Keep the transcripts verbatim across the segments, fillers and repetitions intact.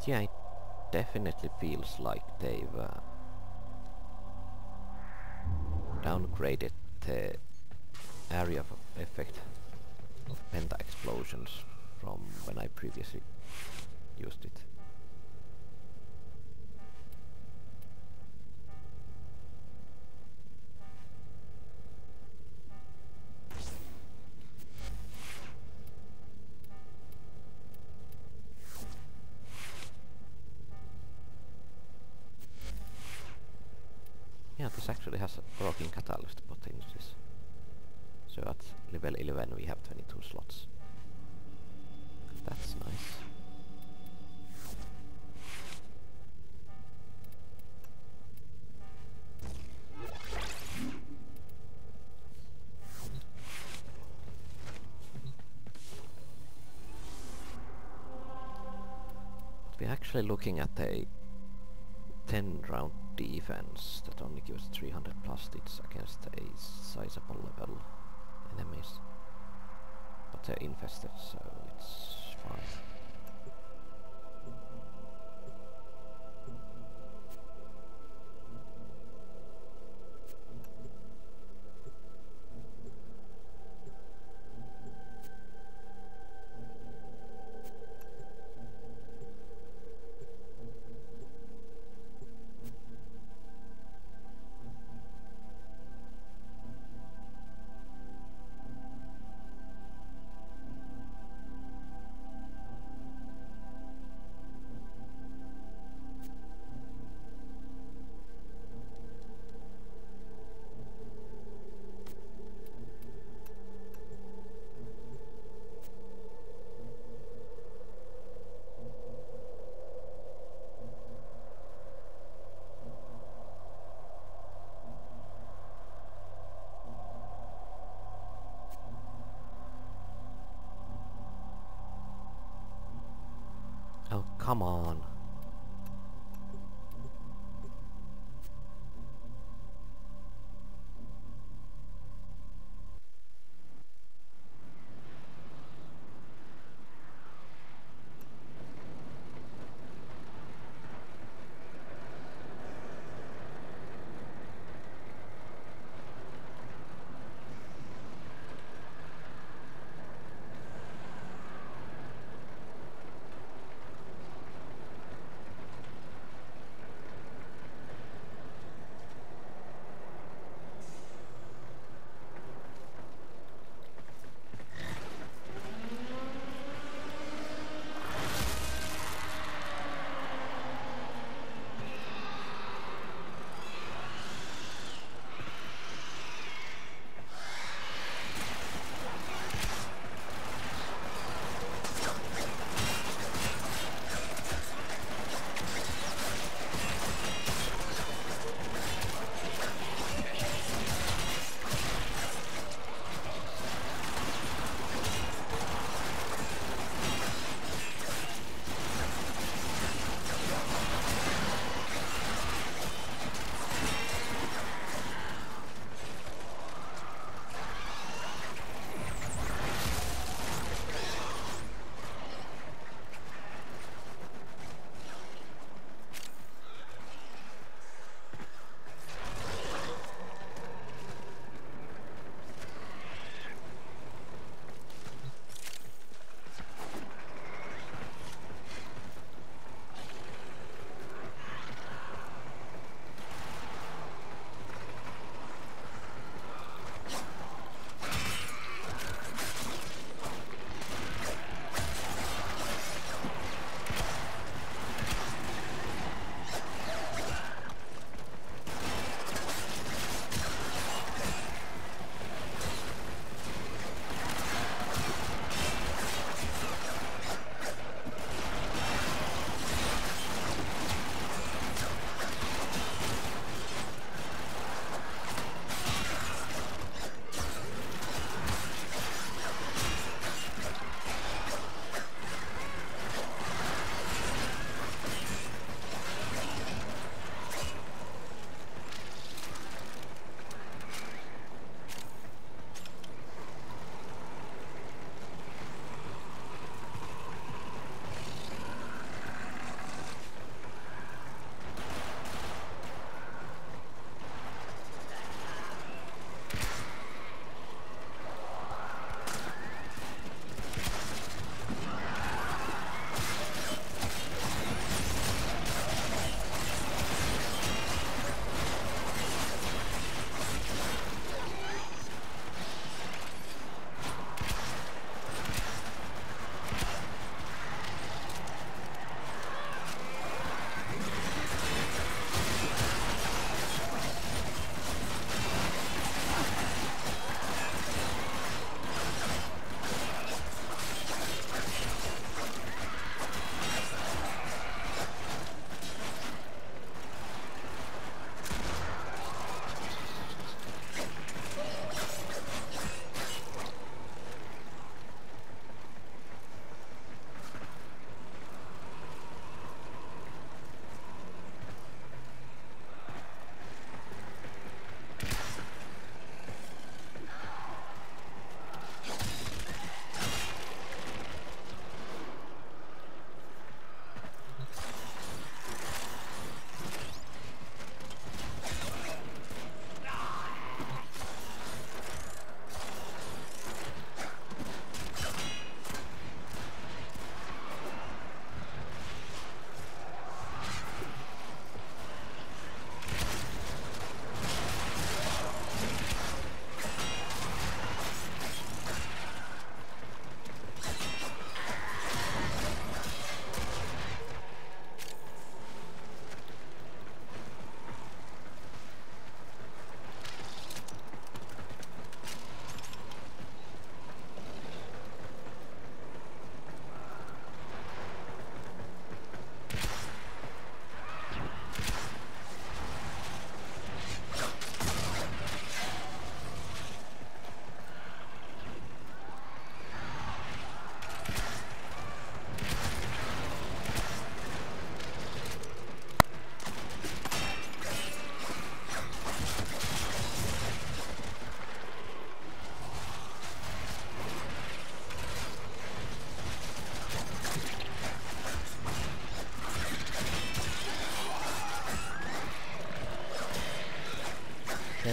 Yeah, it definitely feels like they've uh, downgraded the area of effect of penta explosions from when I previously used it. Yeah, this actually has a rocking catalyst potentials. So at level eleven we have twenty-two slots. That's nice. But we're actually looking at a ten round defense that only gives three hundred plastids against a sizable level enemies. But they're infested, so it's fine. Oh, come on.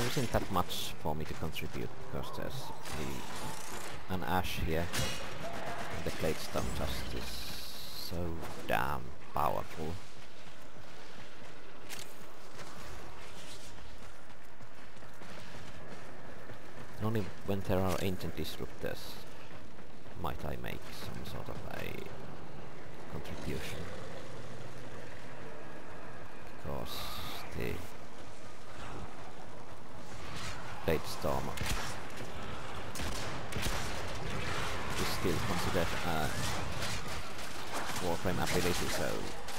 isn't that much for me to contribute because there's the, an ash here and the Gladestone just is so damn powerful. Only when there are ancient disruptors might I make some sort of a contribution. Because the Gladestone is still considered a Warframe ability, so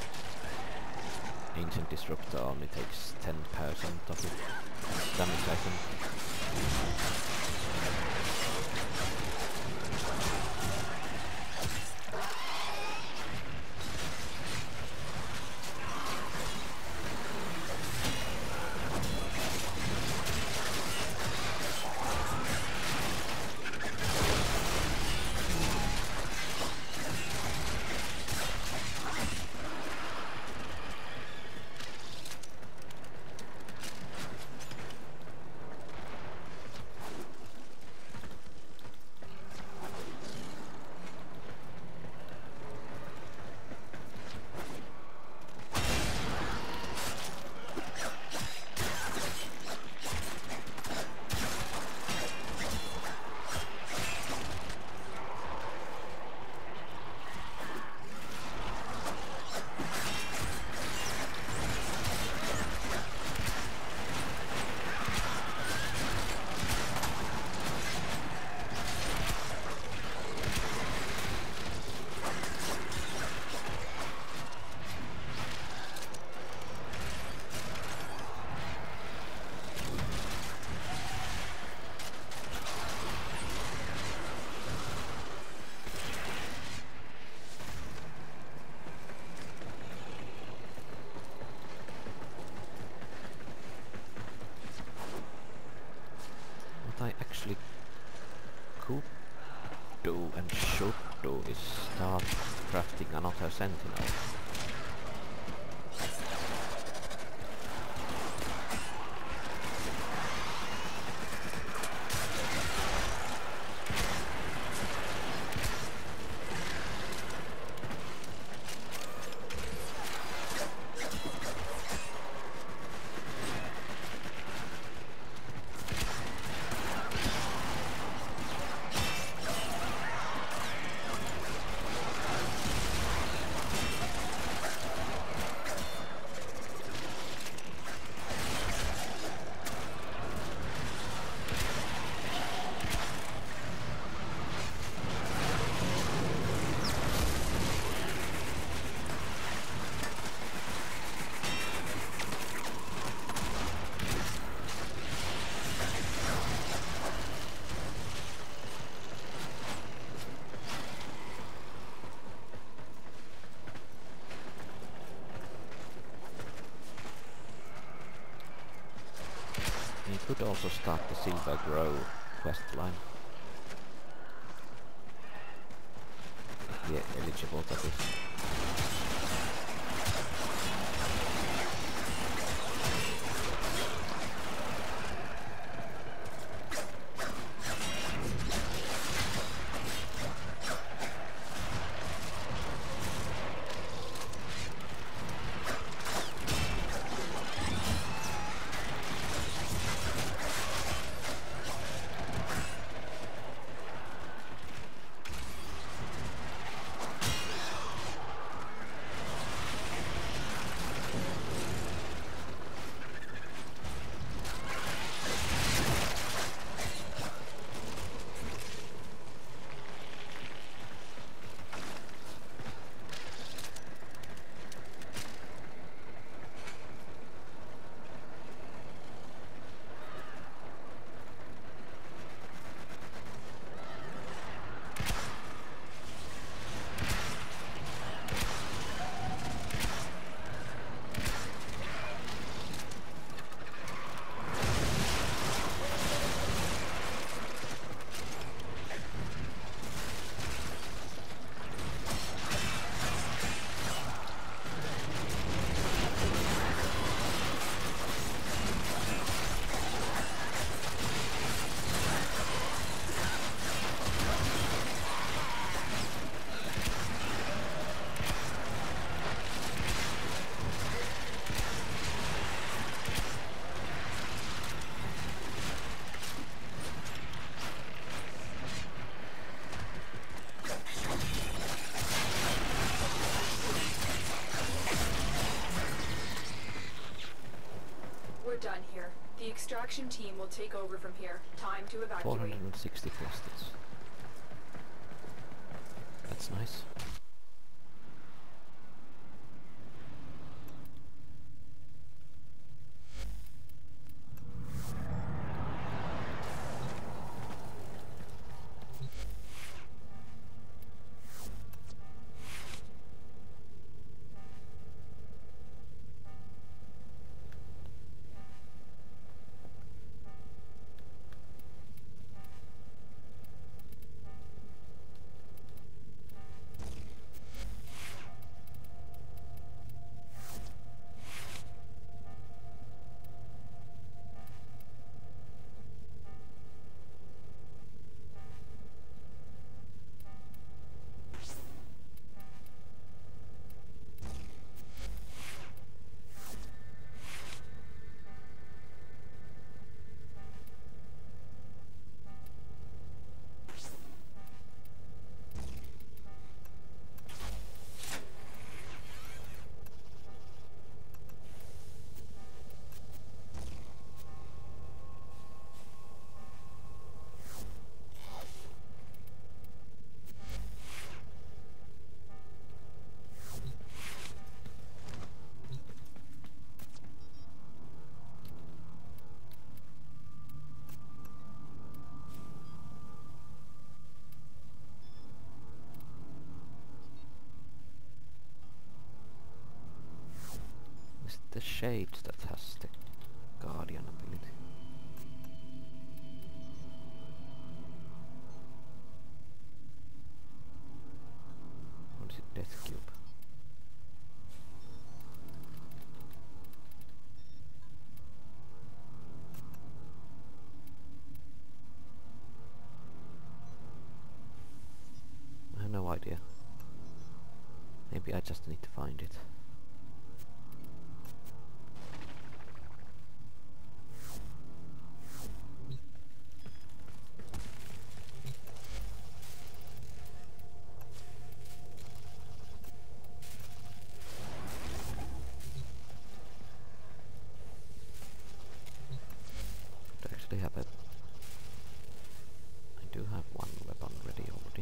Ancient Disruptor only takes ten percent of the damage, I think. I actually could do and should do is start crafting another sentinel. We could also start the Silver Grow quest line. If we're eligible for this. Extraction team will take over from here. Time to evacuate. four hundred sixty plastids. That's nice. The shade that has the guardian ability. What is it? Death cube. I have no idea. Maybe I just need to find it. Have a I do have one weapon ready already.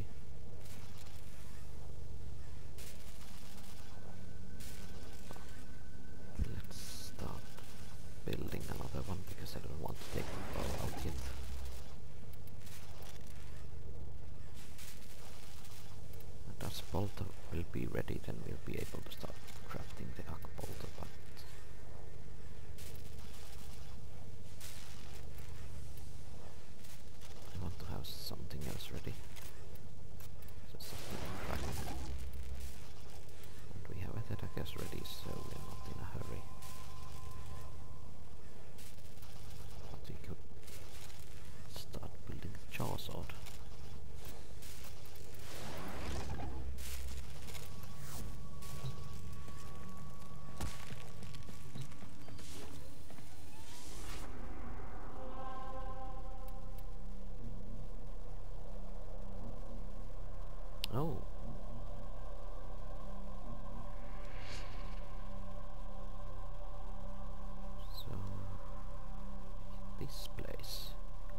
Let's start building another one because I don't want to take the bow out yet. And as bolter will be ready, then we'll be able to start crafting the arc bolter, but have something else ready. So something cracked. And we have attackers ready, so we're not in a hurry. But we could start building the jaw sword. Oh. So this place.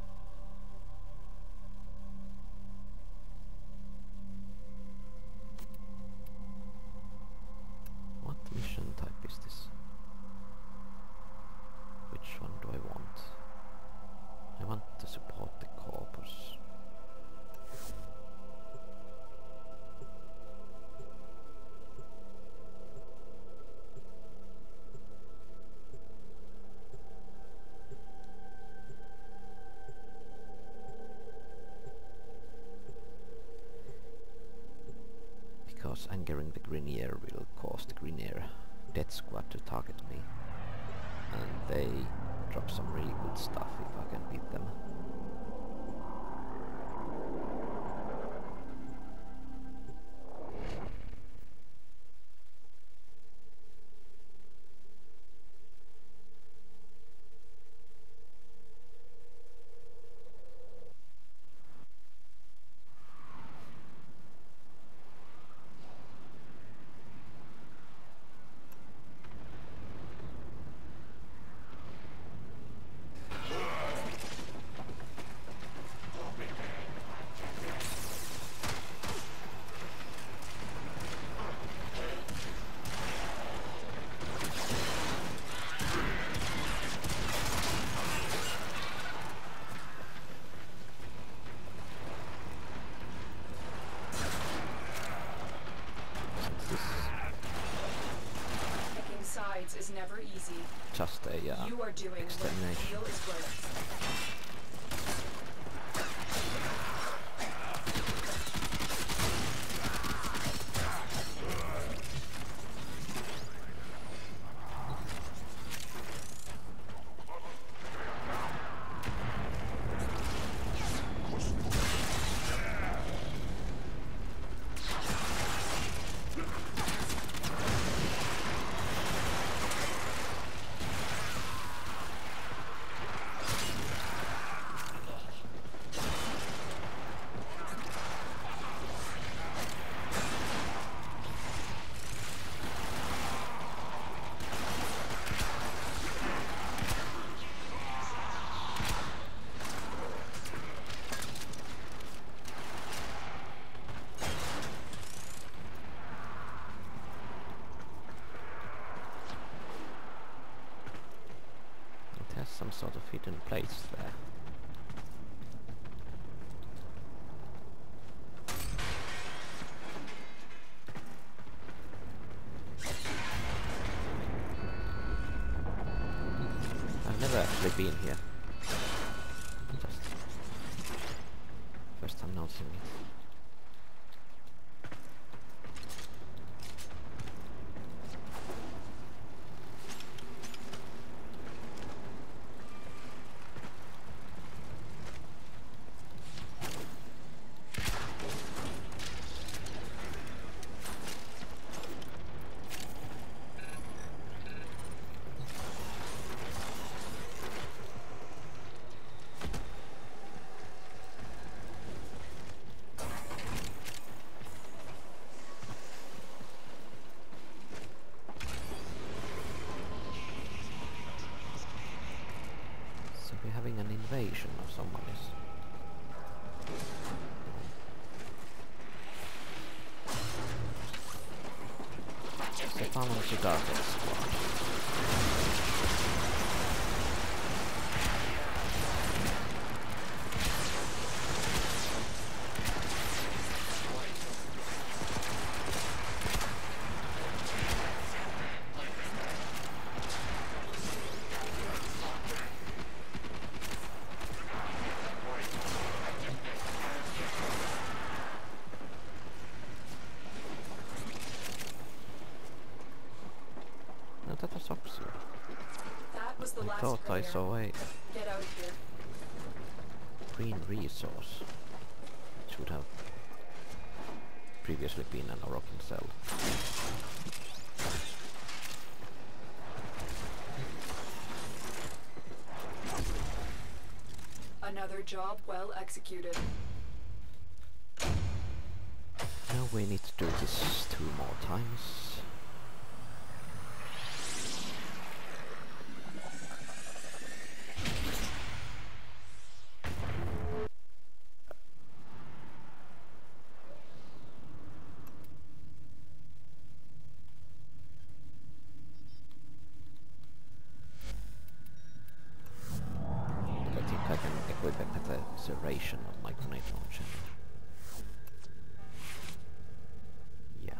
What mission type is this? Which one do I want? I want to support the corpus. Because angering the Grenier will cause the Grenier Death Squad to target me. And they drop some really good stuff if I can beat them. yeah, You are doing what you extermination. feel is right. Some sort of hidden place there. I've never actually been here. Just first time noticing it. Having an invasion of someone is. So found a cigar squad. That was Oxy. That was the I last thought I prayer. saw a Get out of here. green resource. Should have previously been an rocking cell. Another job well executed. Now we need to do this two more times. I think I can equip a preservation of my grenade launcher. Yeah.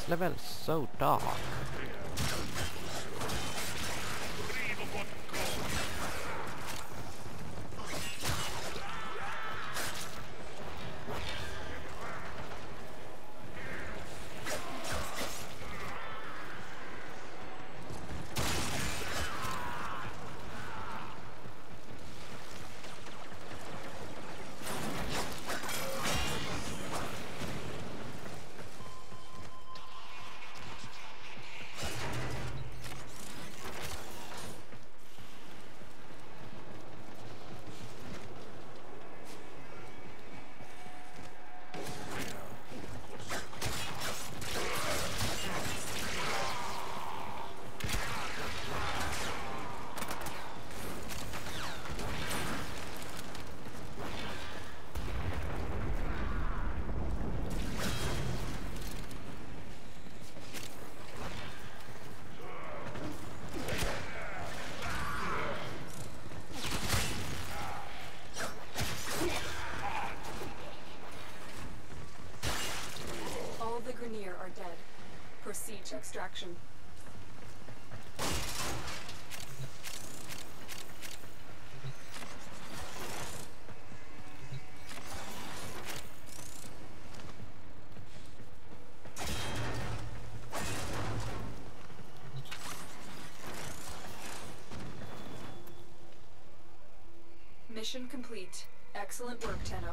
level is so dark. The Grenier are dead. Proceed to extraction. Mission complete. Excellent work, Tenno.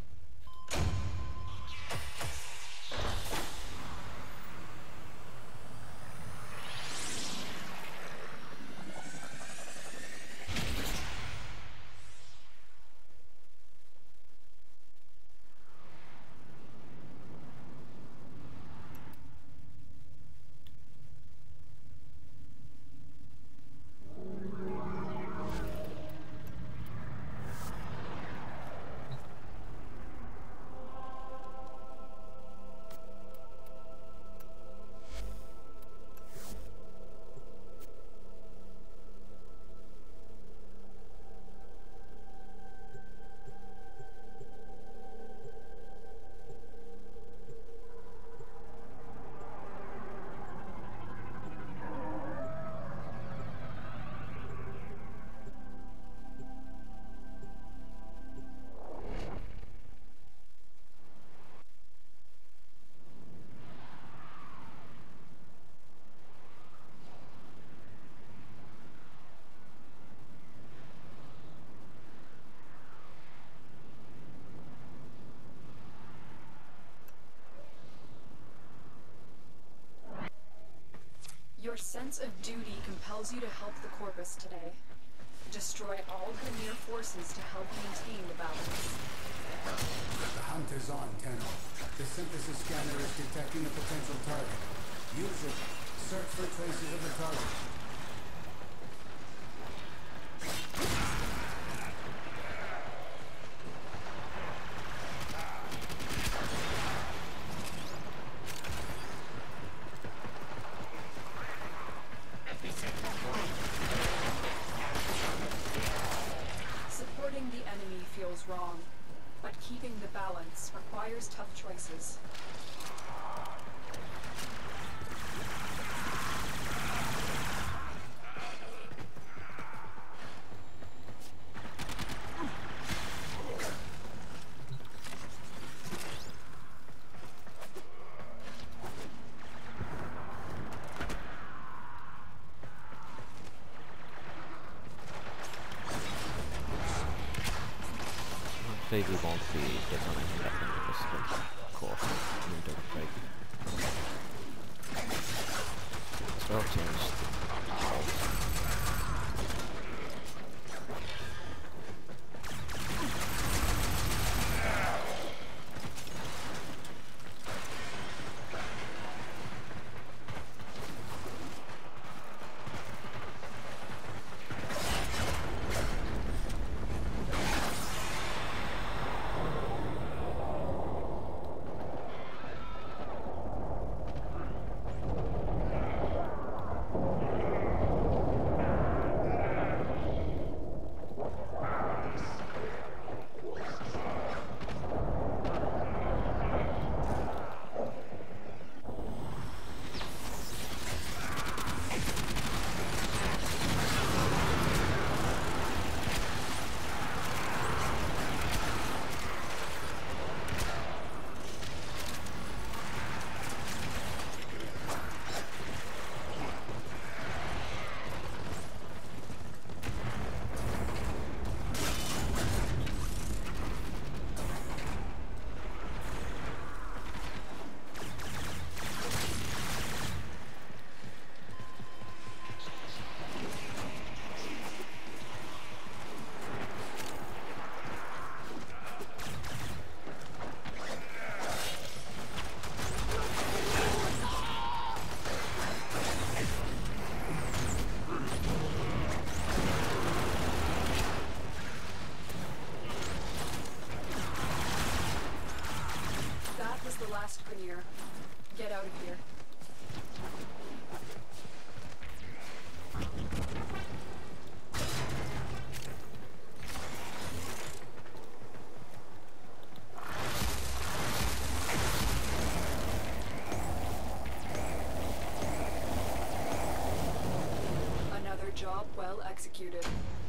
Your sense of duty compels you to help the Corpus today. Destroy all Grenier forces to help maintain the balance. The hunt is on, Tenno. The synthesis scanner is detecting a potential target. Use it. Search for traces of the target. Supporting the enemy feels wrong, but keeping the balance requires tough choices. Maybe we won't be detonating that one because of the core window break. So I'll change the Grenier. Get out of here. Another job well executed.